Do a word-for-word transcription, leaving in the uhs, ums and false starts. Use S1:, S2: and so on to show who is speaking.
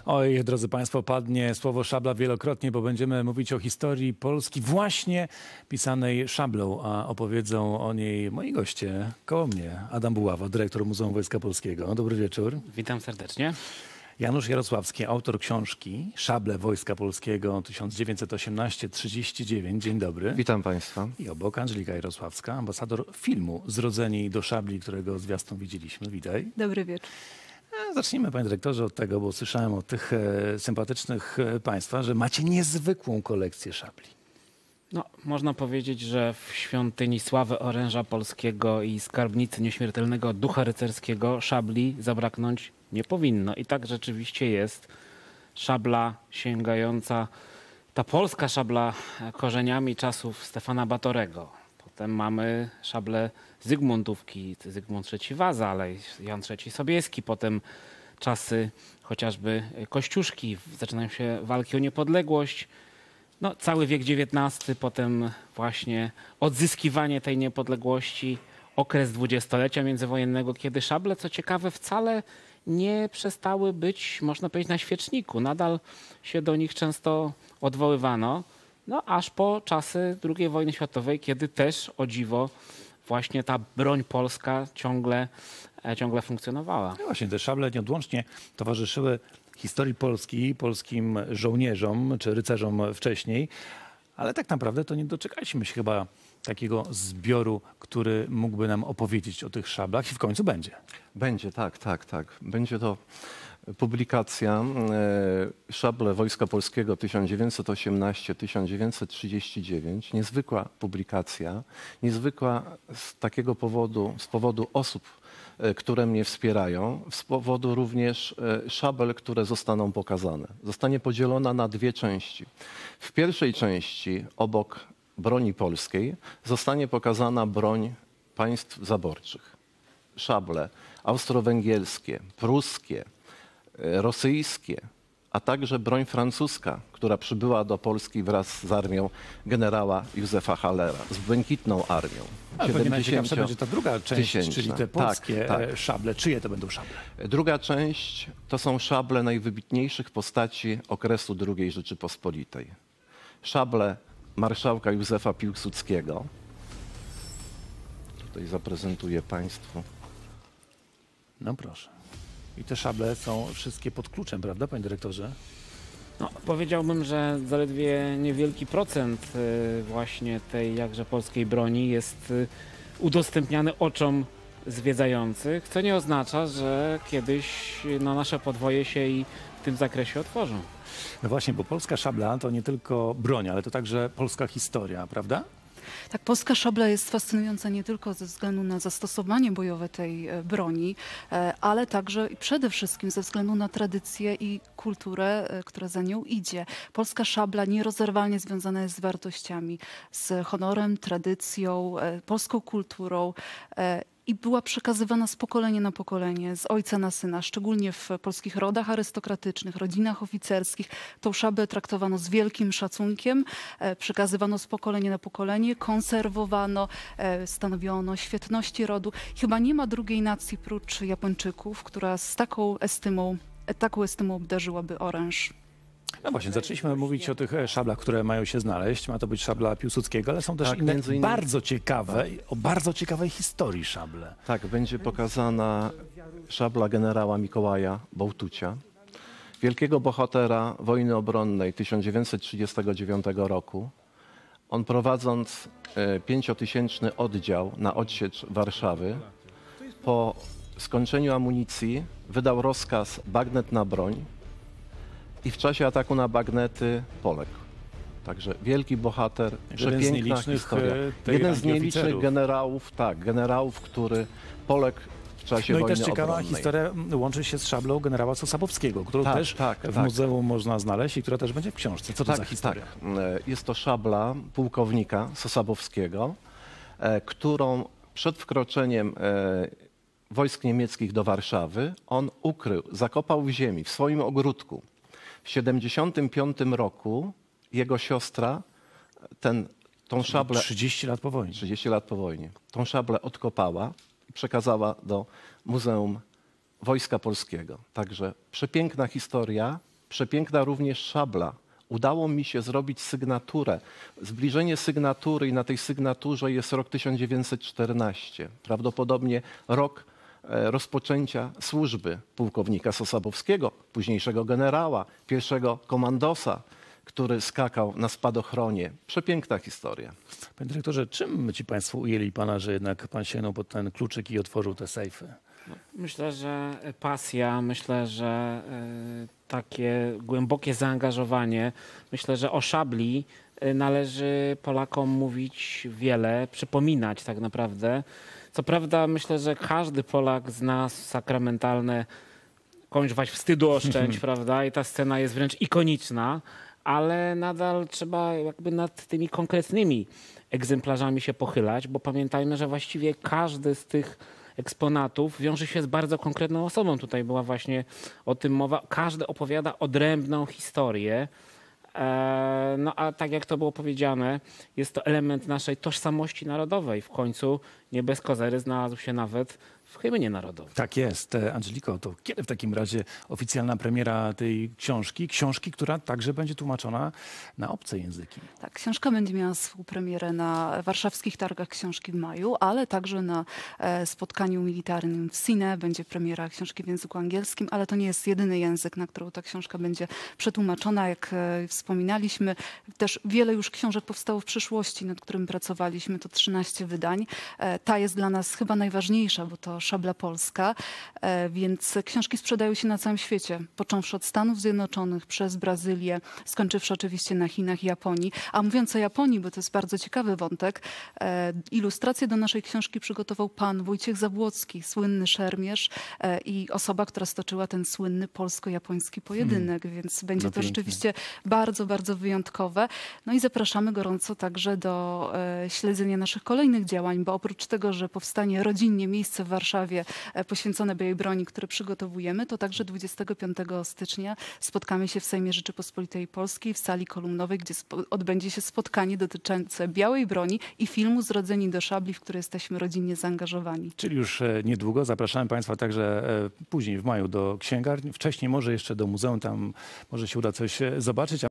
S1: Oj, drodzy Państwo, padnie słowo szabla wielokrotnie, bo będziemy mówić o historii Polski właśnie pisanej szablą, a opowiedzą o niej moi goście koło mnie. Adam Buława, dyrektor Muzeum Wojska Polskiego. Dobry wieczór.
S2: Witam serdecznie.
S1: Janusz Jarosławski, autor książki Szable Wojska Polskiego tysiąc dziewięćset osiemnaście trzydzieści dziewięć. Dzień dobry.
S3: Witam Państwa.
S1: I obok Andżelika Jarosławska, ambasador filmu Zrodzeni do szabli, którego zwiastun widzieliśmy. Witaj.
S4: Dobry wieczór.
S1: Zacznijmy, panie dyrektorze, od tego, bo słyszałem od tych e, sympatycznych e, państwa, że macie niezwykłą kolekcję szabli.
S2: No, można powiedzieć, że w świątyni sławy oręża polskiego i skarbnicy nieśmiertelnego ducha rycerskiego szabli zabraknąć nie powinno. I tak rzeczywiście jest. Szabla sięgająca, ta polska szabla korzeniami czasów Stefana Batorego. Potem mamy szablę Zygmuntówki, Zygmunt trzeci Waza, ale Jan trzeci Sobieski. Potem czasy chociażby Kościuszki, zaczynają się walki o niepodległość. No, cały wiek dziewiętnasty, potem właśnie odzyskiwanie tej niepodległości, okres dwudziestolecia międzywojennego, kiedy szable, co ciekawe, wcale nie przestały być, można powiedzieć, na świeczniku. Nadal się do nich często odwoływano, no aż po czasy drugiej wojny światowej, kiedy też, o dziwo, właśnie ta broń polska ciągle, ciągle funkcjonowała.
S1: No właśnie, te szable nieodłącznie towarzyszyły historii Polski, polskim żołnierzom czy rycerzom wcześniej, ale tak naprawdę to nie doczekaliśmy się chyba takiego zbioru, który mógłby nam opowiedzieć o tych szablach i w końcu będzie.
S3: Będzie, tak, tak, tak. Będzie to publikacja e, Szable Wojska Polskiego tysiąc dziewięćset osiemnaście tysiąc dziewięćset trzydzieści dziewięć. Niezwykła publikacja, niezwykła z takiego powodu, z powodu osób, e, które mnie wspierają, z powodu również e, szabel, które zostaną pokazane. Zostanie podzielona na dwie części. W pierwszej części obok broni polskiej zostanie pokazana broń państw zaborczych. Szable austro-węgierskie, pruskie, rosyjskie, a także broń francuska, która przybyła do Polski wraz z armią generała Józefa Hallera, z błękitną armią.
S1: Ale pewnie najciekawsza będzie ta druga część,
S3: tysięczna.
S1: czyli te polskie
S3: tak, tak.
S1: szable. Czyje to będą szable?
S3: Druga część to są szable najwybitniejszych postaci okresu drugiej Rzeczypospolitej. Szable marszałka Józefa Piłsudskiego. Tutaj zaprezentuję Państwu.
S1: No proszę. I te szable są wszystkie pod kluczem, prawda, panie dyrektorze?
S2: No, powiedziałbym, że zaledwie niewielki procent y, właśnie tej jakże polskiej broni jest y, udostępniany oczom zwiedzających, co nie oznacza, że kiedyś no, nasze podwoje się i w tym zakresie otworzą.
S1: No właśnie, bo polska szabla to nie tylko broń, ale to także polska historia, prawda?
S4: Tak, polska szabla jest fascynująca nie tylko ze względu na zastosowanie bojowe tej e, broni, e, ale także i przede wszystkim ze względu na tradycję i kulturę, e, która za nią idzie. Polska szabla nierozerwalnie związana jest z wartościami, z honorem, tradycją, e, polską kulturą. E, I była przekazywana z pokolenia na pokolenie, z ojca na syna, szczególnie w polskich rodach arystokratycznych, rodzinach oficerskich. Tą szablę traktowano z wielkim szacunkiem, e, przekazywano z pokolenia na pokolenie, konserwowano, e, stanowiono świetności rodu. Chyba nie ma drugiej nacji prócz Japończyków, która z taką estymą, e, taką estymą obdarzyłaby oręż.
S1: No właśnie, zaczęliśmy mówić o tych szablach, które mają się znaleźć. Ma to być szabla Piłsudskiego, ale są też
S3: Tak,
S1: inne
S3: między innymi-
S1: bardzo ciekawe, o bardzo ciekawej historii szable.
S3: Tak, będzie pokazana szabla generała Mikołaja Bołtucia, wielkiego bohatera wojny obronnej tysiąc dziewięćset trzydziestego dziewiątego roku. On prowadząc e, pięciotysięczny oddział na odsiecz Warszawy, po skończeniu amunicji wydał rozkaz bagnet na broń i w czasie ataku na bagnety poległ. Także wielki bohater,
S1: Jeden z
S3: przepiękna
S1: nielicznych,
S3: historia.
S1: e, tej
S3: Jeden z
S1: rangi
S3: nielicznych
S1: oficerów.
S3: generałów, tak, generałów, który poległ w czasie
S1: No i
S3: wojny
S1: też ciekawa
S3: obronnej.
S1: historia łączy się z szablą generała Sosabowskiego, którą
S3: Tak,
S1: też
S3: tak,
S1: w
S3: tak.
S1: muzeum można znaleźć i która też będzie w książce. Co to
S3: Tak,
S1: za historia?
S3: tak. E, Jest to szabla pułkownika Sosabowskiego, e, którą przed wkroczeniem e, wojsk niemieckich do Warszawy on ukrył, zakopał w ziemi, w swoim ogródku. W siedemdziesiątym piątym roku jego siostra ten, tą szablę,
S1: trzydzieści lat po wojnie.
S3: trzydzieści lat po wojnie, tą szablę odkopała i przekazała do Muzeum Wojska Polskiego. Także przepiękna historia, Przepiękna również szabla. Udało mi się zrobić sygnaturę. Zbliżenie sygnatury i na tej sygnaturze jest rok tysiąc dziewięćset czternasty. Prawdopodobnie rok e, rozpoczęcia służby pułkownika Sosabowskiego, późniejszego generała, pierwszego komandosa, który skakał na spadochronie. Przepiękna historia.
S1: Panie dyrektorze, czym ci państwo ujęli pana, że jednak pan sięgnął pod ten kluczyk i otworzył te sejfy?
S2: Myślę, że pasja, myślę, że y, takie głębokie zaangażowanie. Myślę, że o szabli y, należy Polakom mówić wiele, przypominać tak naprawdę. Co prawda myślę, że każdy Polak zna sakramentalne kończwać wstydu oszczędź, prawda? I ta scena jest wręcz ikoniczna, ale nadal trzeba jakby nad tymi konkretnymi egzemplarzami się pochylać, bo pamiętajmy, że właściwie każdy z tych eksponatów wiąże się z bardzo konkretną osobą. Tutaj była właśnie o tym mowa. Każdy opowiada odrębną historię. E, no a tak jak to było powiedziane, jest to element naszej tożsamości narodowej. W końcu nie bez kozery znalazł się nawet w hymnie narodowej.
S1: Tak jest. E, Angeliko, to kiedy w takim razie oficjalna premiera tej książki? Książki, która także będzie tłumaczona na obce języki.
S4: Tak, książka będzie miała swą premierę na warszawskich targach książki w maju, ale także na e, spotkaniu militarnym w Cine będzie premiera książki w języku angielskim, ale to nie jest jedyny język, na którą ta książka będzie przetłumaczona. Jak e, wspominaliśmy, też wiele już książek powstało w przyszłości, nad którym pracowaliśmy, to trzynaście wydań. E, ta jest dla nas chyba najważniejsza, bo to szabla polska, e, więc książki sprzedają się na całym świecie, począwszy od Stanów Zjednoczonych, przez Brazylię, skończywszy oczywiście na Chinach i Japonii. A mówiąc o Japonii, bo to jest bardzo ciekawy wątek, e, ilustrację do naszej książki przygotował pan Wojciech Zabłocki, słynny szermierz e, i osoba, która stoczyła ten słynny polsko-japoński pojedynek, hmm. więc będzie
S1: No
S4: to
S1: pięknie.
S4: rzeczywiście bardzo, bardzo wyjątkowe. No i zapraszamy gorąco także do e, śledzenia naszych kolejnych działań, bo oprócz tego, że powstanie rodzinnie miejsce w Warszawie e, poświęcone Białej Broni, które przygotowujemy, to także dwudziestego piątego stycznia spotkamy się w Sejmie Rzeczypospolitej Polskiej w sali kolumnowej, gdzie spo- odbędzie się spotkanie dotyczące Białej Broni i filmu Zrodzeni do szabli, w który jesteśmy rodzinnie zaangażowani.
S1: Czyli już e, niedługo zapraszamy państwa także e, później w maju do księgarni. Wcześniej może jeszcze do muzeum, tam może się uda coś e, zobaczyć.